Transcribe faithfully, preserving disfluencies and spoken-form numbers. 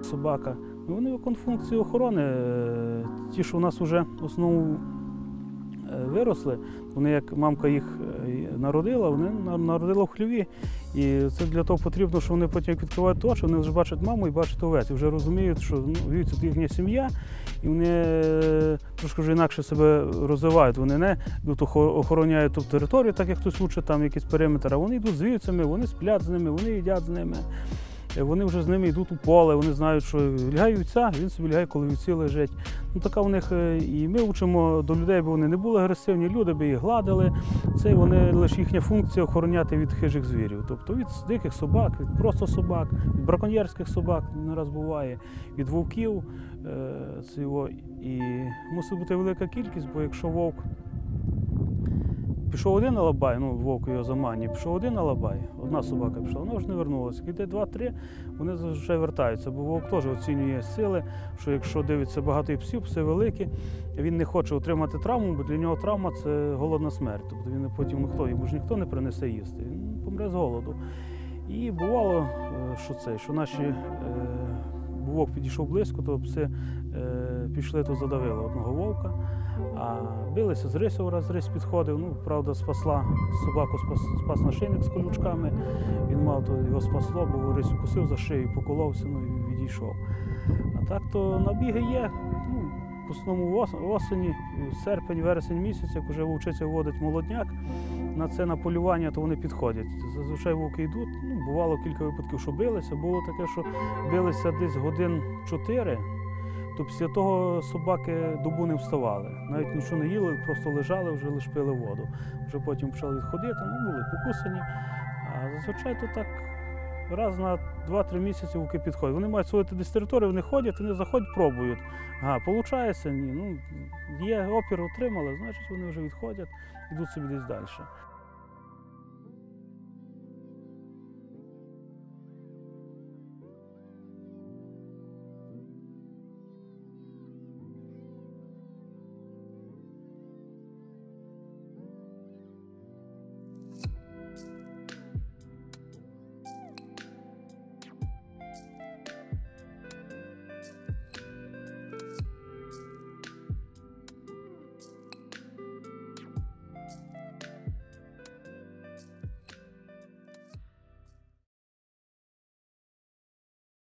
собака. Вони виконують функцію охорони. Ті, що у нас вже в основному виросли, вони, як мамка їх народила, вони народила в хліві. І це для того потрібно, що вони потім, як відкривають очі, вони вже бачать маму і бачать овець. Вже розуміють, що ну, це їхня сім'я, і вони трошки вже інакше себе розвивають. Вони не охороняють ту територію, так як хтось учить, там якийсь периметр, а вони йдуть з вівцями, вони сплять з ними, вони їдять з ними. Вони вже з ними йдуть у поле, вони знають, що лягає вівця, він собі лягає, коли вівці лежить. Ну, така у них, і ми вчимо до людей, бо вони не були агресивні, люди би їх гладили. Це вони, лише їхня функція охороняти від хижих звірів. Тобто від диких собак, від просто собак, від браконьєрських собак, не раз буває, від вовків. Це його. І мусить бути велика кількість, бо якщо вовк пішов один алабай, ну, вовк його заманює, пішов один алабай, одна собака пішла, вона вже не вернулася. Йде два-три, вони зазвичай вертаються, бо вовк теж оцінює сили, що якщо дивиться багато псів, пси великі, він не хоче отримати травму, бо для нього травма – це голодна смерть. Тобто він потім ніхто, йому ж ніхто не принесе їсти, він помре з голоду. І бувало, що це, що наші вовк підійшов близько, то пси пішли, то задавили одного вовка. А билися з рису, раз рись підходив, ну, правда, спасла собаку, спас, спас нашийник з колючками, він мав, то його спасло, бо рись укусив за шию, поколовся, ну, і відійшов. А так то набіги є, ну, в основному осені, серпень, вересень місяць, як вже вовчиця вводить молодняк, на це на полювання, то вони підходять. Зазвичай вовки йдуть, ну, бувало кілька випадків, що билися, було таке, що билися десь годин чотири, то після того собаки добу не вставали. Навіть нічого не їли, просто лежали, вже лише пили воду. Вже потім почали відходити, ну, були покусані. А зазвичай то так раз на два-три місяці вовки підходять. Вони мають свою десь територію, вони ходять, вони заходять, пробують. Ага, виходить? Ні. Ну, є опір, отримали, значить вони вже відходять, йдуть собі десь далі.